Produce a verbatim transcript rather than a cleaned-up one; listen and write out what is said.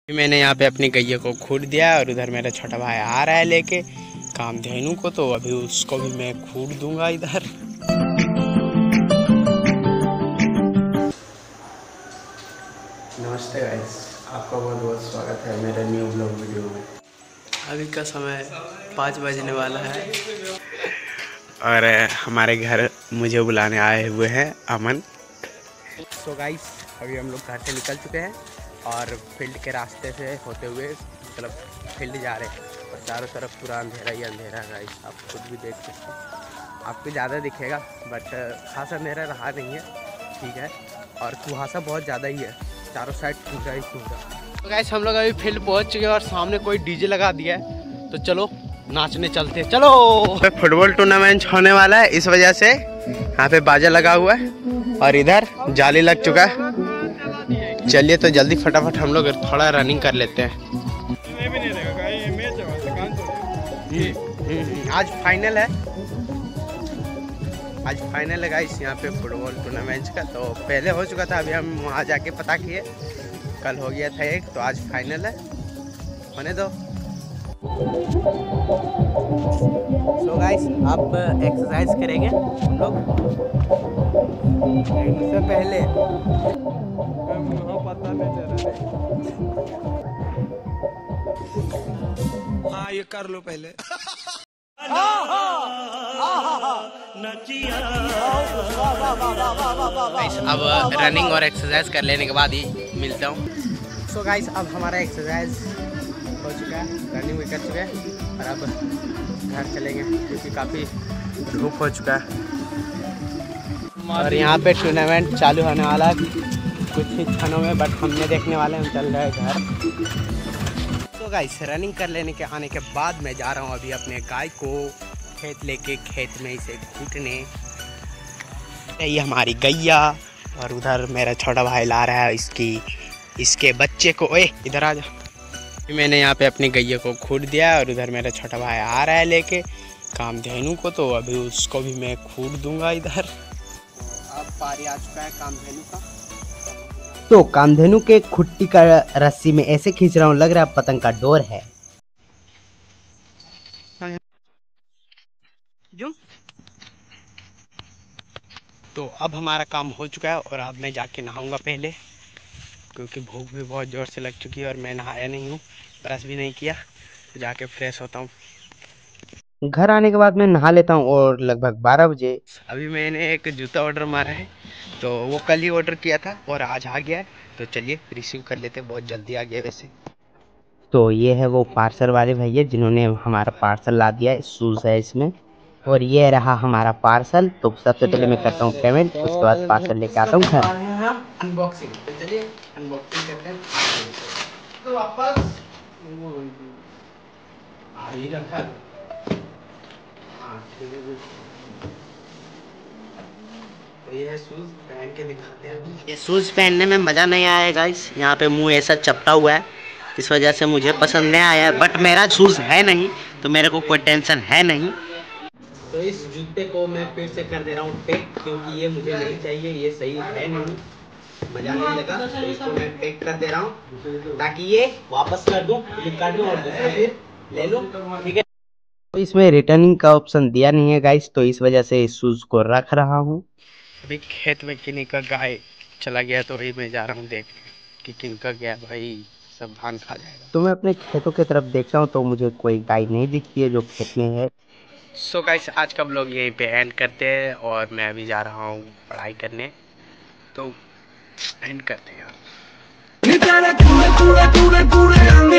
मैंने यहाँ पे अपनी गैया को खूट दिया और उधर मेरा छोटा भाई आ रहा है लेके कामधेनु को, तो अभी उसको भी मैं खूट दूंगा इधर। नमस्ते गाइस, आपका बहुत बहुत स्वागत है मेरे न्यू ब्लॉग वीडियो में। अभी का समय पाँच बजने वाला है और हमारे घर मुझे बुलाने आए हुए हैं अमन। सो गाइस, अभी हम लोग घर से निकल चुके हैं और फील्ड के रास्ते से होते हुए मतलब फील्ड जा रहे हैं और चारों तरफ पूरा अंधेरा ही अंधेरा है गाइस। आप खुद भी देख सकते हैं, आपको ज़्यादा दिखेगा बट खासा अंधेरा रहा नहीं है, ठीक है। और कुहासा बहुत ज़्यादा ही है, चारों साइड पूरा ही पूरा। तो गाइस हम लोग अभी फील्ड पहुंच चुके हैं और सामने कोई डीजे लगा दिया है, तो चलो नाचने चलते हैं। चलो, फुटबॉल टूर्नामेंट होने वाला है, इस वजह से यहाँ पे बाजा लगा हुआ है और इधर जाली लग चुका है। चलिए तो जल्दी फटाफट हम लोग थोड़ा रनिंग कर लेते हैं। आज फाइनल है, आज फाइनल है गाइस यहाँ पे फुटबॉल टूर्नामेंट का। तो पहले हो चुका था, अभी हम वहाँ जाके पता किए, कल हो गया था एक, तो आज फाइनल है, होने दो। सो गाइस आप एक्सरसाइज करेंगे हम लोग इससे पहले। पता नहीं चल रहा, हाँ ये कर लो पहले। अब रनिंग और एक्सरसाइज कर लेने के बाद ही मिलता हूँ। सो गाइस अब हमारा एक्सरसाइज हो चुका है, रनिंग भी कर चुके हैं और अब घर चलेंगे क्योंकि काफ़ी धूप हो चुका है और यहाँ पे टूर्नामेंट चालू होने वाला है कुछ ही क्षणों में, बट हमने देखने वाले हम चल रहे हैं घर। तो गाइस रनिंग कर लेने के आने के बाद मैं जा रहा हूँ अभी अपने गाय को खेत लेके, खेत में इसे घूटने। ये हमारी गैया और उधर मेरा छोटा भाई ला रहा है इसकी इसके बच्चे को। ओए इधर आ जा। मैंने यहाँ पे अपनी गैया को खूट दिया और उधर मेरा छोटा भाई आ रहा है लेके कामधेनु को, तो अभी उसको भी मैं खूट दूंगा इधर। अब पारी आ चुका है कामधेनु का। तो कामधेनु के खुट्टी का रस्सी में ऐसे खींच रहा हूँ, लग रहा है पतंग का डोर है। तो अब हमारा काम हो चुका है और अब मैं जाके नहाऊंगा पहले, क्योंकि भूख भी बहुत ज़ोर से लग चुकी है और मैं नहाया नहीं हूँ, ब्रश भी नहीं किया, तो जाके फ्रेश होता हूँ। घर आने के बाद मैं नहा लेता हूँ और लगभग बारह बजे अभी मैंने एक जूता ऑर्डर मारा है, तो वो कल ही ऑर्डर किया था और आज आ गया है, तो चलिए रिसीव कर लेते हैं, बहुत जल्दी आ गया वैसे। तो ये है वो पार्सल वाले भैया जिन्होंने हमारा पार्सल ला दिया है, शूज़ है इसमें, और ये रहा हमारा पार्सल। तो सबसे पहले मैं करता हूँ पेमेंट, उसके बाद पार्सल लेके आता हूँ घर। अनबॉक्सिंग, तो चलिए अनबॉक्सिंग करते हैं। तो वापस रखा, तो ये शूज़ पहन के दिखाते हैं। ये शूज़ पहनने में मज़ा नहीं आया गाइस, यहाँ पे मुंह ऐसा चपटा हुआ है, इस वजह से मुझे पसंद नहीं आया, बट मेरा शूज़ है नहीं तो मेरे को कोई टेंशन है नहीं। तो इस जूते को मैं फिर से कर दे रहा हूँ पैक, क्योंकि ये मुझे नहीं चाहिए, ये सही है नहीं, मज़ा नहीं लगा, तो इसको मैं पैक कर दे रहा हूँ ताकि ये वापस कर दूँ फ्लिपकार्ट में और दूसरा फिर ले लो, ठीक है। तो इसमें रिटर्निंग का ऑप्शन दिया नहीं है गाइस, तो इस वजह से इस शूज़ को रख रहा हूँ। अभी खेत में किन्हीं का गाय चला गया, तो वही मैं जा रहा हूँ देख कि किनका गया, भाई सब धान खा जाएगा। तो मैं अपने खेतों की तरफ देखता हूँ तो मुझे कोई गाय नहीं दिखती है जो खेत में है। सो गाइस आज का ब्लॉग यहीं पे एंड करते हैं और मैं अभी जा रहा हूँ पढ़ाई करने, तो एंड करते हैं।